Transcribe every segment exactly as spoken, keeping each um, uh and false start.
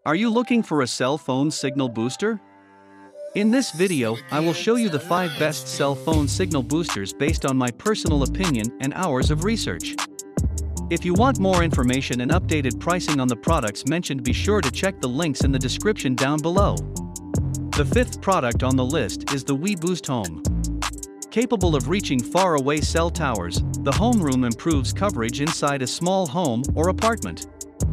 Are you looking for a cell phone signal booster? In this video, I will show you the five best cell phone signal boosters based on my personal opinion and hours of research. If you want more information and updated pricing on the products mentioned, be sure to check the links in the description down below. The fifth product on the list is the WeBoost Home. Capable of reaching far-away cell towers, the Home Room improves coverage inside a small home or apartment.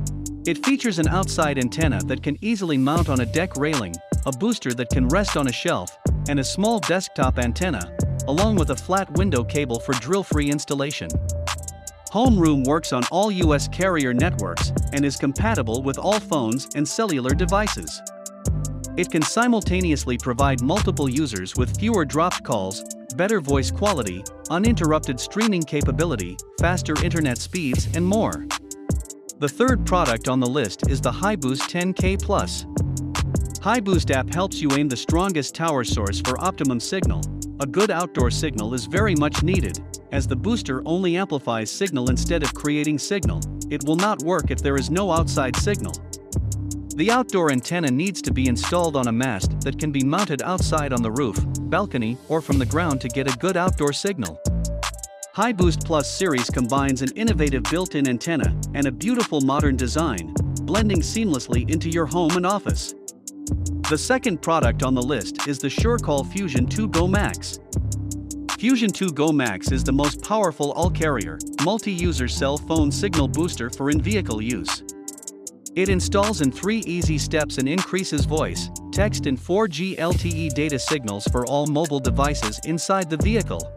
It features an outside antenna that can easily mount on a deck railing, a booster that can rest on a shelf, and a small desktop antenna, along with a flat window cable for drill-free installation. Home Room works on all U S carrier networks and is compatible with all phones and cellular devices. It can simultaneously provide multiple users with fewer dropped calls, better voice quality, uninterrupted streaming capability, faster internet speeds, and more. The third product on the list is the HiBoost ten K Plus. HiBoost app helps you aim the strongest tower source for optimum signal. A good outdoor signal is very much needed, as the booster only amplifies signal instead of creating signal. It will not work if there is no outside signal. The outdoor antenna needs to be installed on a mast that can be mounted outside on the roof, balcony, or from the ground to get a good outdoor signal. HiBoost Plus series combines an innovative built-in antenna and a beautiful modern design, blending seamlessly into your home and office. The second product on the list is the SureCall Fusion two Go Max. Fusion two Go Max is the most powerful all-carrier, multi-user cell phone signal booster for in-vehicle use. It installs in three easy steps and increases voice, text and four G L T E data signals for all mobile devices inside the vehicle.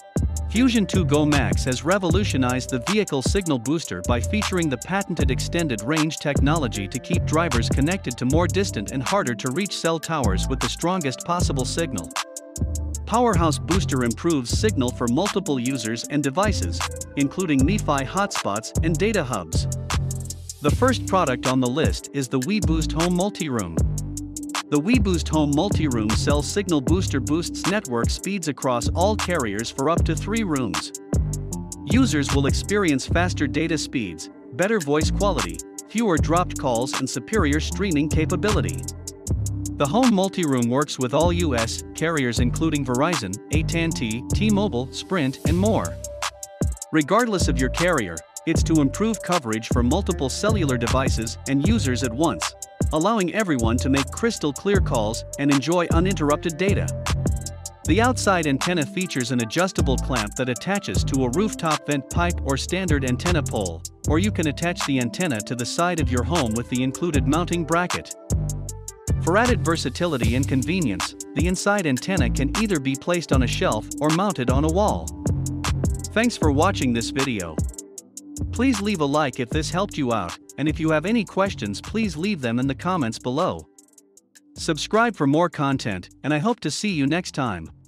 Fusion two Go Max has revolutionized the vehicle signal booster by featuring the patented extended range technology to keep drivers connected to more distant and harder to reach cell towers with the strongest possible signal. Powerhouse Booster improves signal for multiple users and devices, including MiFi hotspots and data hubs. The first product on the list is the WeBoost Home Multi-Room. The WeBoost Home Multi-Room cell signal booster boosts network speeds across all carriers for up to three rooms. Users will experience faster data speeds, better voice quality, fewer dropped calls, and superior streaming capability. The Home Multi-Room works with all U S carriers including Verizon, A T and T, T-Mobile, Sprint, and more. Regardless of your carrier, it's to improve coverage for multiple cellular devices and users at once, allowing everyone to make crystal clear calls and enjoy uninterrupted data. The outside antenna features an adjustable clamp that attaches to a rooftop vent pipe or standard antenna pole, or you can attach the antenna to the side of your home with the included mounting bracket. For added versatility and convenience, the inside antenna can either be placed on a shelf or mounted on a wall. Thanks for watching this video. Please leave a like if this helped you out, and if you have any questions, please leave them in the comments below. Subscribe for more content, and I hope to see you next time.